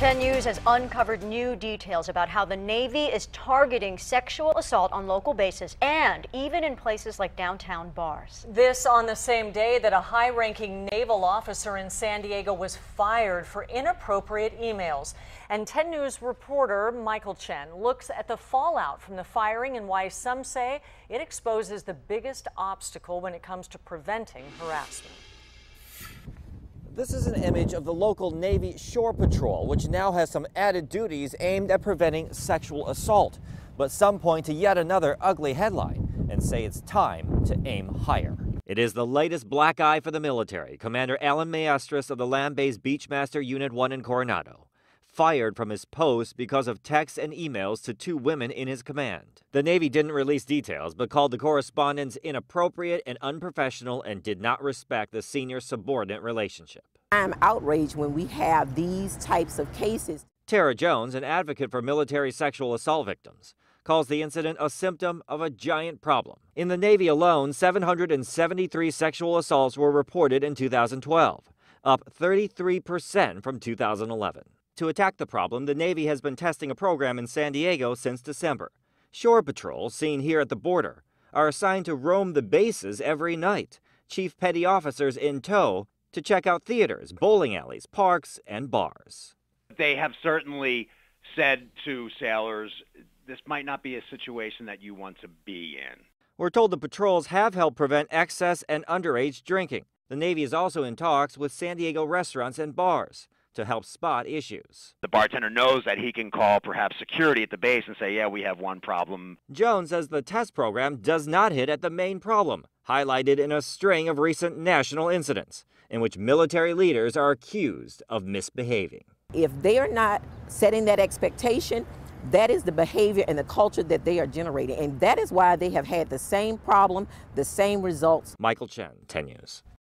10 News has uncovered new details about how the Navy is targeting sexual assault on local bases and even in places like downtown bars. This on the same day that a high-ranking naval officer in San Diego was fired for inappropriate emails. And 10 News reporter Michael Chen looks at the fallout from the firing and why some say it exposes the biggest obstacle when it comes to preventing harassment. This is an image of the local Navy Shore Patrol, which now has some added duties aimed at preventing sexual assault. But some point to yet another ugly headline and say it's time to aim higher. It is the latest black eye for the military. Commander Alan Maestris of the land-based Beachmaster Unit 1 in Coronado fired from his post because of texts and emails to two women in his command. The Navy didn't release details, but called the correspondence inappropriate and unprofessional and did not respect the senior-subordinate relationship. I'm outraged when we have these types of cases. Tara Jones, an advocate for military sexual assault victims, calls the incident a symptom of a giant problem. In the Navy alone, 773 sexual assaults were reported in 2012, up 33% from 2011. To attack the problem, the Navy has been testing a program in San Diego since December. Shore patrols, seen here at the border, are assigned to roam the bases every night, chief petty officers in tow, to check out theaters, bowling alleys, parks, and bars. They have certainly said to sailors, this might not be a situation that you want to be in. We're told the patrols have helped prevent excess and underage drinking. The Navy is also in talks with San Diego restaurants and bars to help spot issues. The bartender knows that he can call perhaps security at the base and say, yeah, we have one problem. Jones says the test program does not hit at the main problem, highlighted in a string of recent national incidents in which military leaders are accused of misbehaving. If they are not setting that expectation, that is the behavior and the culture that they are generating. And that is why they have had the same problem, the same results. Michael Chen, 10 News.